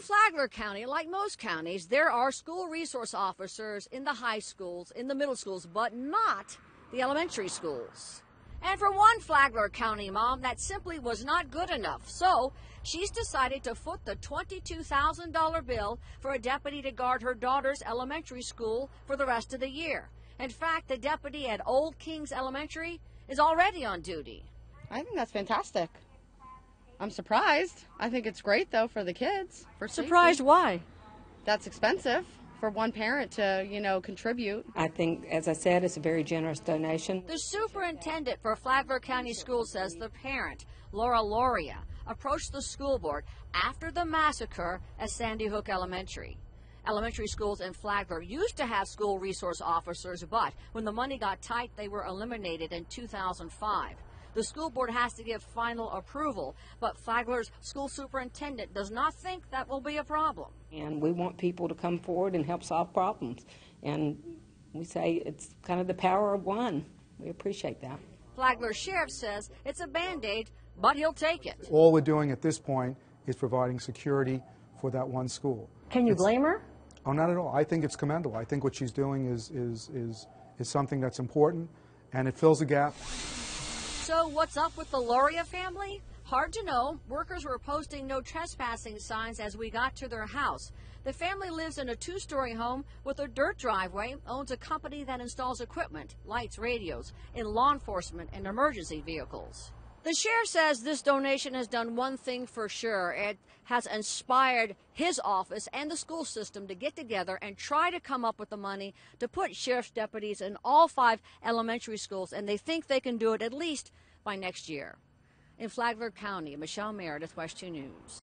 Flagler County, like most counties, there are school resource officers in the high schools, in the middle schools, but not the elementary schools. And for one Flagler County mom, that simply was not good enough. So she's decided to foot the $22,000 bill for a deputy to guard her daughter's elementary school for the rest of the year. In fact, the deputy at Old Kings Elementary is already on duty. I think that's fantastic. I'm surprised. I think it's great, though, for the kids. For Surprised safety. why? That's expensive for one parent to, contribute. I think, as I said, it's a very generous donation. The superintendent for Flagler County Schools says the parent, Laura Loria, approached the school board after the massacre at Sandy Hook Elementary. Elementary schools in Flagler used to have school resource officers, but when the money got tight, they were eliminated in 2005. The school board has to give final approval, but Flagler's school superintendent does not think that will be a problem. And we want people to come forward and help solve problems. And we say it's kind of the power of one. We appreciate that. Flagler Sheriff says it's a Band-Aid, but he'll take it. All we're doing at this point is providing security for that one school. Can you blame her? Oh, not at all. I think it's commendable. I think what she's doing is something that's important, and it fills a gap. So what's up with the Loria family? Hard to know. Workers were posting no trespassing signs as we got to their house. The family lives in a two-story home with a dirt driveway, owns a company that installs equipment, lights, radios, in law enforcement and emergency vehicles. The sheriff says this donation has done one thing for sure. It has inspired his office and the school system to get together and try to come up with the money to put sheriff's deputies in all 5 elementary schools, and they think they can do it at least by next year. In Flagler County, Michelle Meredith, WESH 2 News.